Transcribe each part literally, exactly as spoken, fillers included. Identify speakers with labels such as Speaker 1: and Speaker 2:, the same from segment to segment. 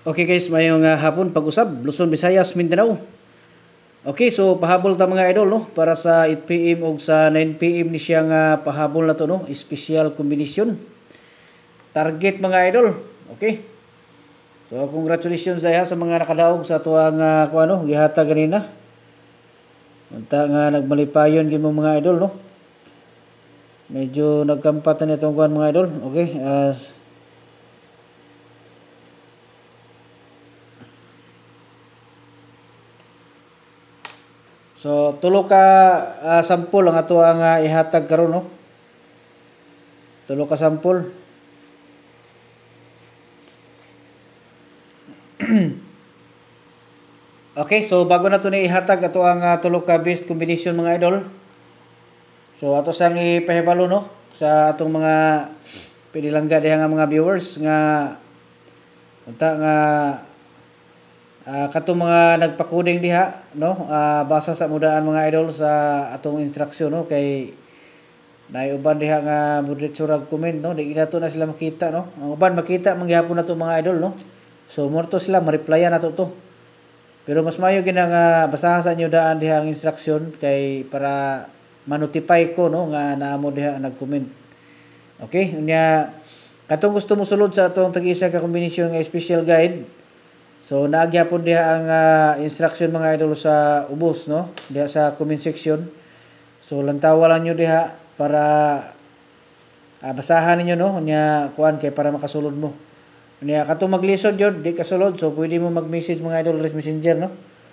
Speaker 1: Okay guys, mayong uh, hapon pag-usab Luzon, Visayas, Mindanao. Okay, so pahabol ta mga idol no para sa eight p m ug sa nine p m ni siya nga pahabol na to no, special combination. Target mga idol. Okay. So congratulations daya sa mga nakadaog sa tuwang uh, kuno gihatag ganina. Unta nga nagmalipayon gyud mga idol no. Medyo nagkampatan itong kuan mga idol. Okay. Uh, So tulo ka uh, sample ang ato ang uh, ihatag karon no. Tulo ka sample. Okay, so bago na to ni ihatag ato ang uh, tulo ka best combination mga idol. So ato sang ipahibalo no sa atong mga pinilangga diha nga mga viewers nga unta nga Uh, katong mga nagpa-coding diha no uh, basa sa mudaan mga idol sa atong instruction no kay naay uban diha nga moderate rag comment no di nato na sila makita no ang uban makita mangyapon nato mga idol no so morto sila ma-replyan nato to pero mas mayo gina nga basahan sa inyo daan diha ang instruction kay para ma-notify ko no nga naamo diha nag-comment. Okay unya katong gusto mo sulod sa atong tag-isa ka combination nga special guide. So naagyapon diha ang uh, instruction mga idol sa ubos no diha sa comment section. So lantawa lang nyo diha para uh, basahan ninyo no nya kuan kay para makasulod mo. Nya katong maglisod jud di kasulod so pwede mo mag-message mga idol sa Messenger no.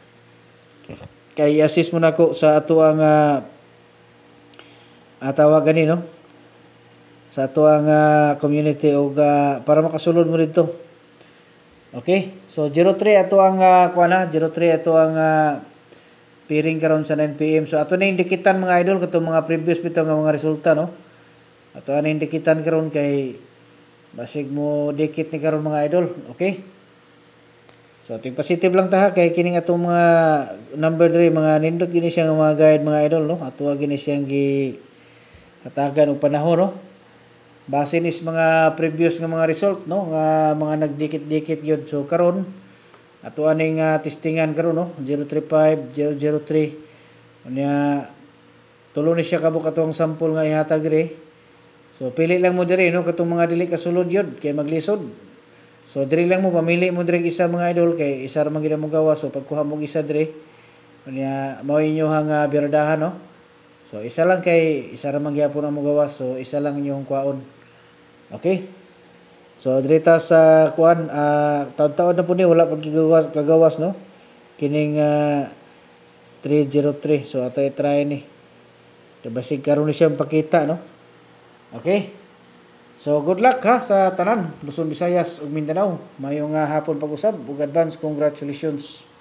Speaker 1: Kay assist mo nako sa ato ang uh, atawagan ni no. Sa ato ang uh, community og uh, para makasulod mo dito. Okay, so zero three ato ang uh, kuha na, zero three ato ang uh, piring karon sa nine p m So ato na indikitan mga idol katong mga previous bitaw nga mga resulta no. Ato na indikitan karon kay basig mo dikit ni karon mga idol, okay? So ting positive lang ta kay kining atong mga number diri mga nindot gini siya nga mga guide mga idol no. Ato gini siyang gi hatagan og panahon no. Base nis mga previous nga mga result no nga mga nagdikit-dikit gyud so karon ato aning uh, testingan karon no zero three five zero zero three unya tulo ni siya kabuk atong sample nga ihatag diri so pili lang mo diri no katong mga dili kasulod yun kay maglisod so diri lang mo pamili mo diri isa mga idol kay isa ra man gid mo gawa so pagkuha mo isa diri unya mao inyo hang uh, biradahan no. So isa lang kay isa ra man gyapon ang mogawas so isa lang inyong kuhaon. Okay? So direta sa kuan uh, taon-taon na po ni wala pag kagawas, kagawas no. Kining uh, three zero three so ato i-try ni. So basig karon ni siya pakita no. Okay? So good luck ha sa tanan Luzon, Visayas ug Mindanao. Mayong uh, hapon pag-usab ug advance congratulations.